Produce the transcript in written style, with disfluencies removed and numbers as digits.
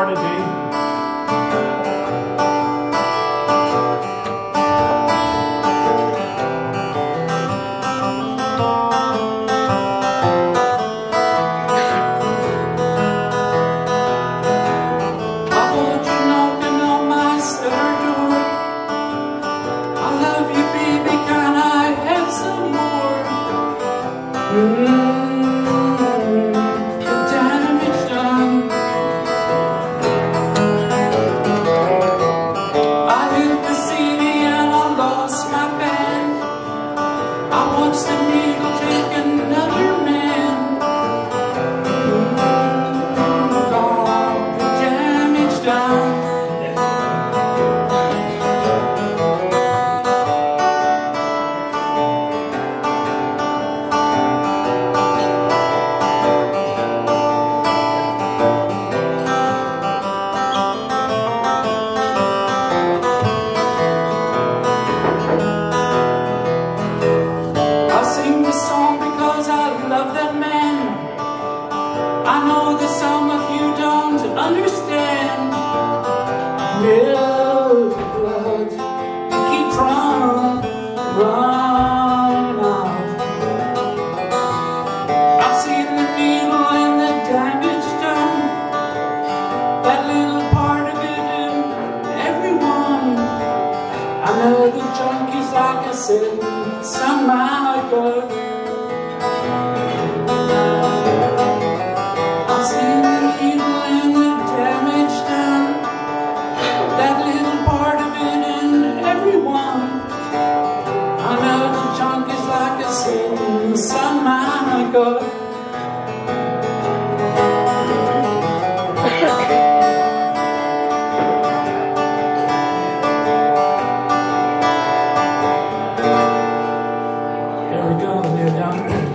started, Dean. I know that some of you don't understand. Milk blood, you keep trying, run out. I've seen the needle and the damage done, that little part of it in everyone. I know the junkies, like I said, somehow it goes. Go. There we go, they're done.